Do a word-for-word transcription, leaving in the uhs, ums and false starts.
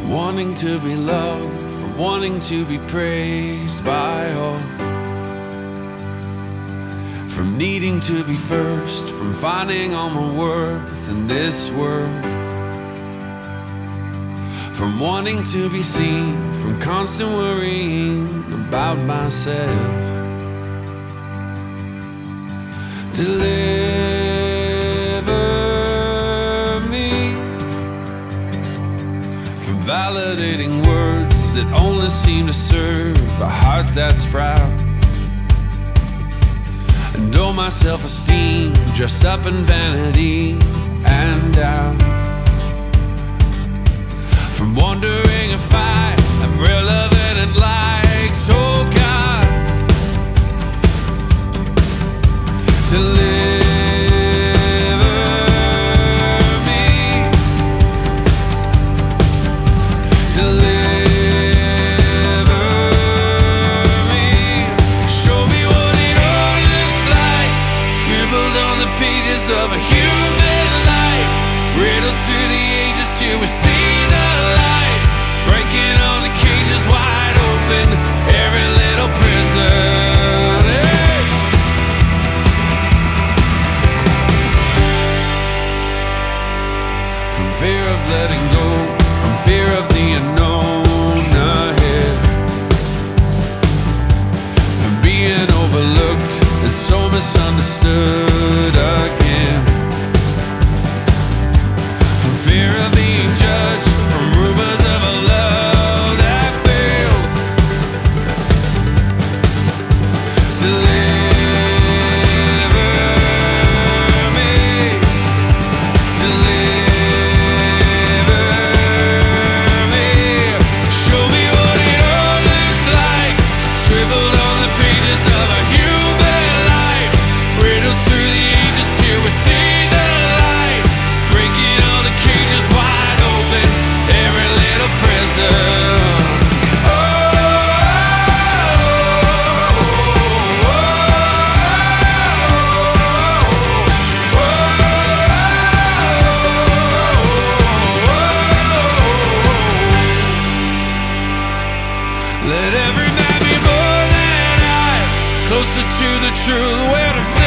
Wanting to be loved, from wanting to be praised by all, from needing to be first, from finding all my worth in this world, from wanting to be seen, from constant worrying about myself. Deliver me from validating words that only seem to serve a heart that's proud, and oh, my self-esteem dressed up in vanity and doubt. From wondering if I am relevant and liked, oh God, deliver me, deliver me. Show me what it all looks like, scribbled on the pages of a human life, riddled through the ages till we see the light, breaking all the cages wide open, every little prison. Hey! From fear of letting go, from fear of the unknown ahead, from being overlooked and so misunderstood again, from fear of being judged, from rumors of a love that fails. Deliver me, deliver me. Show me what it all looks like, scribbled on the pages of a human life, riddled through the ages till we see the light, breaking all the cages wide open, every little prison. Oh, let every man be more than I, closer to the truth when I'm